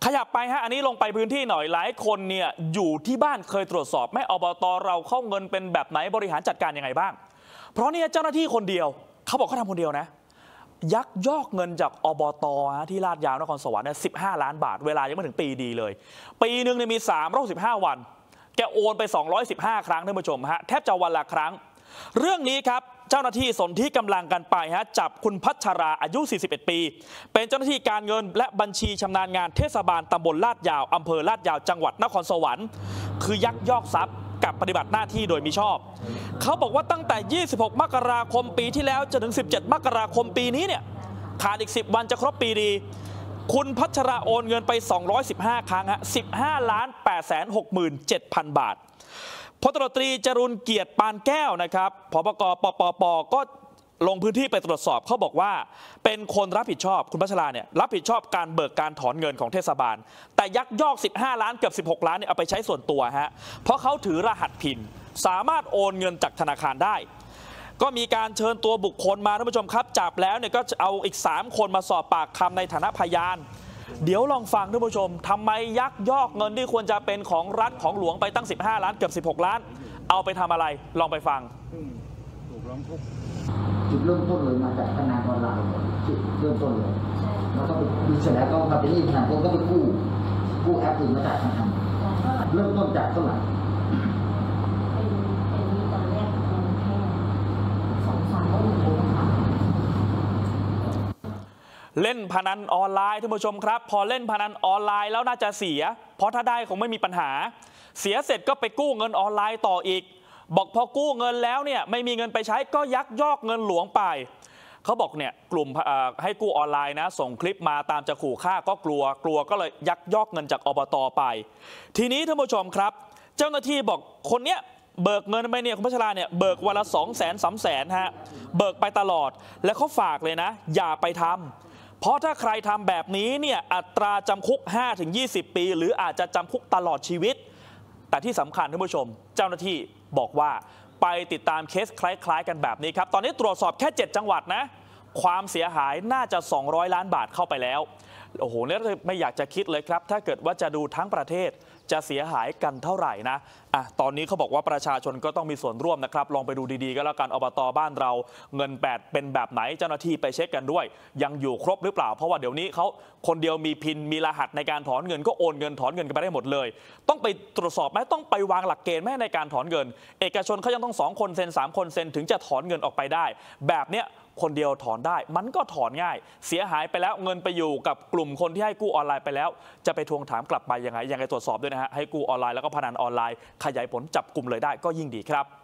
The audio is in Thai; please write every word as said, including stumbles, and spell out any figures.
ขยับไปฮะอันนี้ลงไปพื้นที่หน่อยหลายคนเนี่ยอยู่ที่บ้านเคยตรวจสอบแม่อบตเราเข้าเงินเป็นแบบไหนบริหารจัดการยังไงบ้างเพราะเนี่ยเจ้าหน้าที่คนเดียวเขาบอกเขาทำคนเดียวนะยักยอกเงินจากอบตที่ลาดยาวนครสวรรค์เนี่ยสิบห้าล้านบาทเวลายังไม่ถึงปีดีเลยปีหนึ่งเนี่ยมีสามร้อยสิบห้าวันแกโอนไปสองร้อยสิบห้าครั้งท่านผู้ชมฮะแทบจะวันละครั้งเรื่องนี้ครับเจ้าหน้าที่สนที่กำลังกันไปฮะจับคุณพัชราอายุสี่สิบเอ็ดปีเป็นเจ้าหน้าที่การเงินและบัญชีชำนาญงานเทศบาลตำบลลาดยาวอำเภอลาดยาวจังหวัดนครสวรรค์คือยักยอกทรัพย์กับปฏิบัติหน้าที่โดยมิชอบเขาบอกว่าตั้งแต่ยี่สิบหกมกราคมปีที่แล้วจนถึงสิบเจ็ดมกราคมปีนี้เนี่ยขาดอีกสิบวันจะครบปีดีคุณพัชราโอนเงินไปสองร้อยสิบห้าครั้งฮะสิบห้าล้านแปดแสนหกหมื่นเจ็ดพันบาทพลตำรวจตรีจรุนเกียรติปานแก้วนะครับผบกปปปก็ลงพื้นที่ไปตรวจสอบเขาบอกว่าเป็นคนรับผิดชอบคุณพัชราเนี่ยรับผิดชอบการเบิกการถอนเงินของเทศบาลแต่ยักยอกสิบห้าล้านเกือบสิบหกล้านเนี่ยเอาไปใช้ส่วนตัวฮะเพราะเขาถือรหัสพินสามารถโอนเงินจากธนาคารได้ก็มีการเชิญตัวบุคคลมาท่านผู้ชมครับจับแล้วเนี่ยก็จะเอาอีกสามคนมาสอบปากคำในฐานะพยานเดี๋ยวลองฟังท่านผู้ชมทำไมยักยอกเงินที่ควรจะเป็นของรัฐของหลวงไปตั้งสิบห้าล้านเกือบสิบหกล้านเอาไปทำอะไรลองไปฟังถูกร้องทุกข์จุดเริ่มต้นเลยมาจากพนันออนไลน์จุดเริ่มต้นเลยแล้วก็ไปดูเสร็จแล้วก็มาเป็นหนี้พนันก็ไปกู้กู้แอปอื่นมาจากพนันเริ่มต้นจากเท่าไหร่เล่นพนันออนไลน์ท่านผู้ชมครับพอเล่นพนันออนไลน์แล้วน่าจะเสียเพราะถ้าได้คงไม่มีปัญหาเสียเสร็จก็ไปกู้เงินออนไลน์ต่ออีกบอกพอกู้เงินแล้วเนี่ยไม่มีเงินไปใช้ก็ยักยอกเงินหลวงไปเขาบอกเนี่ยกลุ่มให้กู้ออนไลน์นะส่งคลิปมาตามจะขู่ฆ่าก็กลัวกลัวก็เลยยักยอกเงินจากอบตไปทีนี้ท่านผู้ชมครับเจ้าหน้าที่บอกคนเนี้ยเบิกเงินไปเนี่ยคุณพัชราเนี่ยเบิกวันละสองแสนสามแสนฮะเบิกไปตลอดแล้วเขาฝากเลยนะอย่าไปทำเพราะถ้าใครทำแบบนี้เนี่ยอัตราจำคุก ห้าถึงยี่สิบ ปีหรืออาจจะจำคุกตลอดชีวิตแต่ที่สำคัญท่านผู้ชมเจ้าหน้าที่บอกว่าไปติดตามเคสคล้ายๆกันแบบนี้ครับตอนนี้ตรวจสอบแค่เจ็ดจังหวัดนะความเสียหายน่าจะสองร้อยล้านบาทเข้าไปแล้วโอ้โหเนี่ยไม่อยากจะคิดเลยครับถ้าเกิดว่าจะดูทั้งประเทศจะเสียหายกันเท่าไหร่นะอ่ะตอนนี้เขาบอกว่าประชาชนก็ต้องมีส่วนร่วมนะครับลองไปดูดีๆก็แล้วกันอบต.บ้านเราเงินแปดเป็นแบบไหนเจ้าหน้าที่ไปเช็คกันด้วยยังอยู่ครบหรือเปล่าเพราะว่าเดี๋ยวนี้เขาคนเดียวมีพินมีรหัสในการถอนเงินก็โอนเงินถอนเงินกันไปได้หมดเลยต้องไปตรวจสอบไหมต้องไปวางหลักเกณฑ์แม่ในการถอนเงินเอกชนเขายังต้องสองคนเซ็นสามคนเซ็นถึงจะถอนเงินออกไปได้แบบเนี้ยคนเดียวถอนได้มันก็ถอนง่ายเสียหายไปแล้วเงินไปอยู่กับกลุ่มคนที่ให้กู้ออนไลน์ไปแล้วจะไปทวงถามกลับไปยังไงยังไงตรวจสอบด้วยนะฮะให้กู้ออนไลน์แล้วก็พนันออนไลน์ขยายผลจับกลุ่มเลยได้ก็ยิ่งดีครับ